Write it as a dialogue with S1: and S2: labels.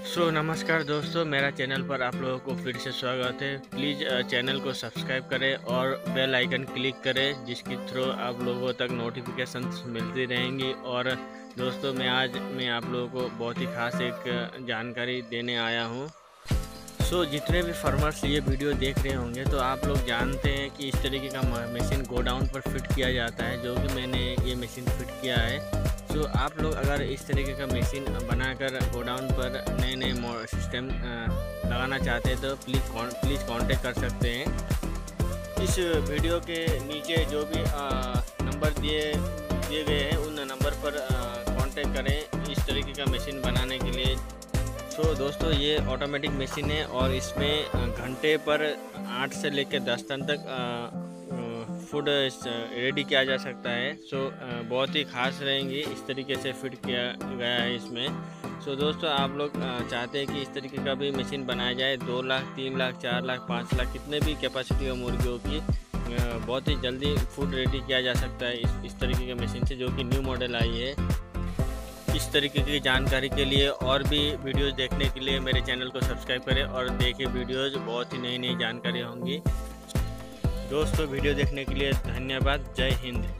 S1: नमस्कार दोस्तों, मेरा चैनल पर आप लोगों को फिर से स्वागत है। प्लीज़ चैनल को सब्सक्राइब करें और बेल आइकन क्लिक करें, जिसके थ्रू आप लोगों तक नोटिफिकेशंस मिलती रहेंगी। और दोस्तों, मैं आप लोगों को बहुत ही ख़ास एक जानकारी देने आया हूँ। जितने भी फार्मर्स ये वीडियो देख रहे होंगे तो आप लोग जानते हैं कि इस तरीके का मशीन गोडाउन पर फिट किया जाता है, जो कि मैंने ये मशीन फिट किया है। आप लोग अगर इस तरीके का मशीन बनाकर गोडाउन पर नए नए सिस्टम लगाना चाहते हैं तो प्लीज़ कांटेक्ट कर सकते हैं। इस वीडियो के नीचे जो भी नंबर दिए गए हैं उन नंबर पर कांटेक्ट करें इस तरीके का मशीन बनाने के लिए। दोस्तों, ये ऑटोमेटिक मशीन है और इसमें घंटे पर 8 से लेकर 10 टन तक फूड रेडी किया जा सकता है। बहुत ही ख़ास रहेंगी, इस तरीके से फिट किया गया है इसमें। दोस्तों, आप लोग चाहते हैं कि इस तरीके का भी मशीन बनाया जाए 2 लाख, 3 लाख, 4 लाख, 5 लाख, कितने भी कैपेसिटी हो मुर्गियों की, बहुत ही जल्दी फूड रेडी किया जा सकता है इस तरीके के मशीन से, जो कि न्यू मॉडल आई है। इस तरीके की जानकारी के लिए और भी वीडियोज़ देखने के लिए मेरे चैनल को सब्सक्राइब करें और देखिए वीडियोज़, बहुत ही नई जानकारी होंगी। दोस्तों, वीडियो देखने के लिए धन्यवाद। जय हिंद।